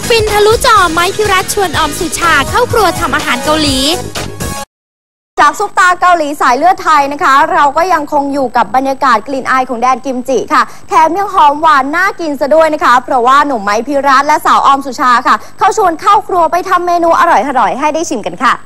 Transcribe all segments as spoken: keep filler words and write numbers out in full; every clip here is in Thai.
ฟินทะลุจอไม้พิรัตชวนออมสุชาเข้าครัวทำอาหารเกาหลีจากซุปตาเกาหลีสายเลือดไทยนะคะเราก็ยังคงอยู่กับบรรยากาศกลิ่นอายของแดนกิมจิค่ะแถมยังหอมหวานน่ากินซะด้วยนะคะเพราะว่าหนุ่มไม้พิรัตและสาวออมสุชาค่ะเขาชวนเข้าครัวไปทำเมนูอร่อยๆให้ได้ชิมกันค่ะ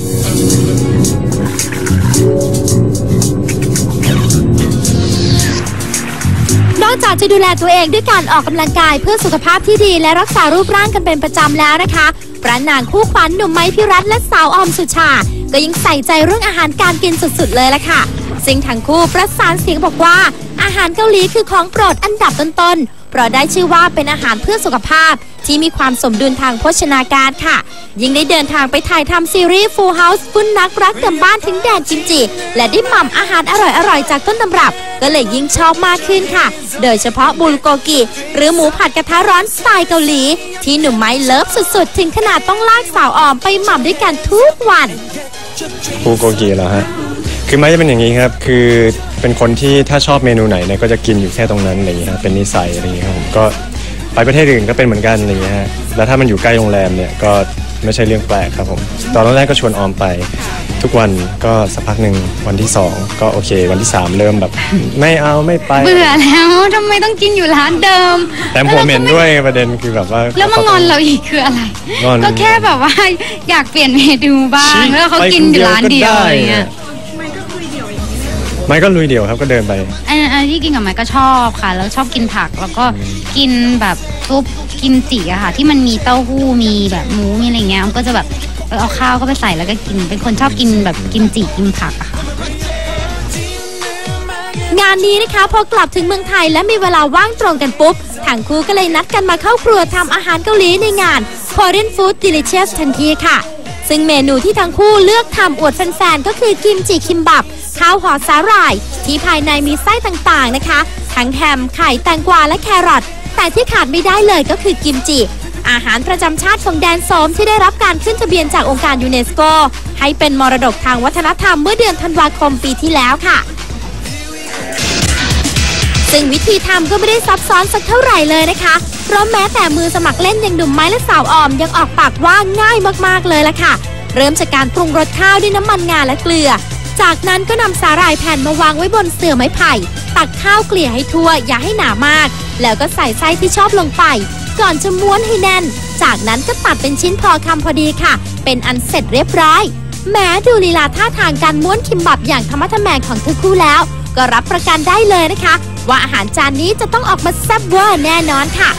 นอกจากจะดูแลตัวเองด้วยการออกกำลังกายเพื่อสุขภาพที่ดีและรักษารูปร่างกันเป็นประจำแล้วนะคะพระนางคู่ขวัญหนุ่มไม้พิรัตและสาวออมสุชาก็ยังใส่ใจเรื่องอาหารการกินสุดๆเลยละค่ะซึ่งทั้งคู่ประสานเสียงบอกว่าอาหารเกาหลีคือของโปรดอันดับต้นๆเพราะได้ชื่อว่าเป็นอาหารเพื่อสุขภาพที่มีความสมดุลทางโภชนาการค่ะยิ่งได้เดินทางไปถ่ายทำซีรีส์ Full House คุณนักรักเดิมบ้านถึงแดนกิมจิและได้หม่ำอาหารอร่อยๆจากต้นตำรับก็เลยยิ่งชอบมากขึ้นค่ะโดยเฉพาะบุลโกกิหรือหมูผัดกระทะร้อนสไตล์เกาหลีที่หนุ่มไม้เลิฟสุดๆถึงขนาดต้องลากสาวออมไปหม่ำด้วยกันทุกวันบุลโกกิเหรอฮะคือไม้จะเป็นอย่างนี้ครับคือเป็นคนที่ถ้าชอบเมนูไหนเนี่ยก็จะกินอยู่แค่ตรงนั้นอะไรอย่างเงี้ยเป็นนิสัยอะไรอย่างเงี้ยครับผมก็ไปประเทศอื่นก็เป็นเหมือนกันอะไรอย่างเงี้ยฮะแล้วถ้ามันอยู่ใกล้โรงแรมเนี่ยก็ไม่ใช่เรื่องแปลกครับผมตอนแรกก็ชวนออมไปทุกวันก็สักพักหนึ่งวันที่สองก็โอเควันที่สามเริ่มแบบไม่เอาไม่ไปเบื่อแล้วทำไมต้องกินอยู่ร้านเดิมแต่หัวเหม็นด้วยประเด็นคือแบบว่าแล้วมางอนเราอีกคืออะไรก็แค่แบบว่าอยากเปลี่ยนเมนูบ้างแล้วเขากินอยู่ร้านเดียวอะไรเงี้ยไม่ก็ลุยเดี่ยวครับก็เดินไปอันที่กินกับไม้ก็ชอบค่ะแล้วชอบกินผักแล้วก็กินแบบซุปกิมจิอะค่ะที่มันมีเต้าหู้มีแบบหมูมีอะไรเงี้ยมันก็จะแบบเอาข้าวก็ไปใส่แล้วก็กินเป็นคนชอบกินแบบกิมจิกินผักอะค่ะงานนี้นะคะพอกลับถึงเมืองไทยและมีเวลาว่างตรงกันปุ๊บทั้งคู่ก็เลยนัดกันมาเข้าครัวทำอาหารเกาหลีในงาน Korean Food Delicious ทันทีค่ะซึ่งเมนูที่ทั้งคู่เลือกทำอวดแฟนๆก็คือกิมจิคิมบับข้าวห่อสาหร่ายที่ภายในมีไส้ต่างๆนะคะทั้งแฮมไข่แตงกวาและแครอทแต่ที่ขาดไม่ได้เลยก็คือกิมจิอาหารประจำชาติของแดนโซมที่ได้รับการขึ้นทะเบียนจากองค์การยูเนสโกให้เป็นมรดกทางวัฒนธรรมเมื่อเดือนธันวาคมปีที่แล้วค่ะซึ่งวิธีทำก็ไม่ได้ซับซ้อนสักเท่าไหร่เลยนะคะเพราะแม้แต่มือสมัครเล่นอย่างหนุ่มไม้และสาวออมยังออกปากว่าง่ายมากๆเลยละค่ะเริ่มจากการปรุงรสข้าวด้วยน้ำมันงาและเกลือจากนั้นก็นำสาหร่ายแผ่นมาวางไว้บนเสื่อไม้ไผ่ตักข้าวเกลี่ยให้ทั่วอย่าให้หนามากแล้วก็ใส่ไส้ที่ชอบลงไปก่อนจะม้วนให้แน่นจากนั้นก็ตัดเป็นชิ้นพอคำพอดีค่ะเป็นอันเสร็จเรียบร้อยแม้ดูลีลาท่าทางการม้วนคิมบับอย่างธรรมะทะแมงของทั้งคู่แล้วก็รับประกันได้เลยนะคะว่าอาหารจานนี้จะต้องออกมาแซ่บเวอร์แน่นอนค่ะ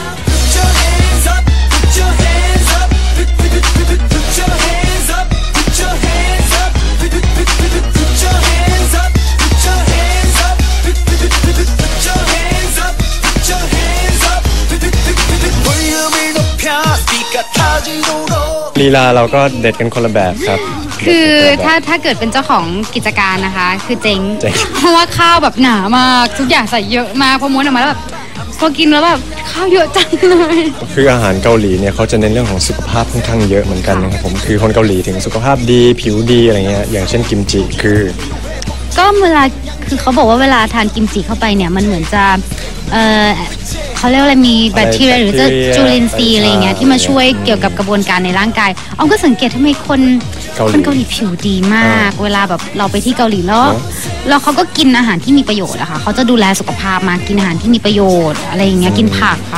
ลีลาเราก็เด็ดกันคนละแบบครับคือถ้าถ้าเกิดเป็นเจ้าของกิจการนะคะคือเจ๊งเพราะว่าข้าวแบบหนามากทุกอย่างใส่เยอะมากพอม้วนออกมาแล้วแบบพอกินแล้วแบบข้าวเยอะจังเลยคืออาหารเกาหลีเนี่ยเขาจะเน้นเรื่องของสุขภาพค่อนข้างเยอะเหมือนกันนะครับผมคือคนเกาหลีถึงสุขภาพดีผิวดีอะไรเงี้ยอย่างเช่นกิมจิคือก็เวลาคือเขาบอกว่าเวลาทานกิมจิเข้าไปเนี่ยมันเหมือนจะเออเขาเรียกอะไรมีแบคทีเรียหรือจะจุลินทรีย์อะไรเงี้ยที่มาช่วยเกี่ยวกับกระบวนการในร่างกายออมก็สังเกตทำไมคนคนเกาหลีผิวดีมากเวลาแบบเราไปที่เกาหลีแล้วแล้วเขาก็กินอาหารที่มีประโยชน์อะค่ะเขาจะดูแลสุขภาพมากินอาหารที่มีประโยชน์อะไรอย่างเงี้ยกินผักค่ะ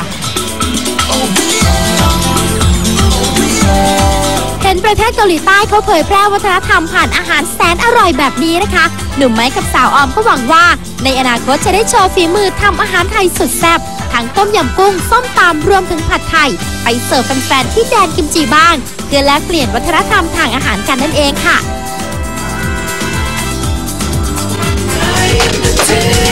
เห็นประเทศเกาหลีใต้เขาเผยแพร่วัฒนธรรมผ่านอาหารแสนอร่อยแบบนี้นะคะหนุ่มไม้กับสาวออมก็หวังว่าในอนาคตจะได้โชว์ฝีมือทำอาหารไทยสุดแซ่บทั้งต้มยำกุ้งส้มตำรวมถึงผัดไทยไปเสิร์ฟแฟนๆที่แดนกิมจิบ้างเพื่อแลกเปลี่ยนวัฒนธรรมทางอาหารกันนั่นเองค่ะ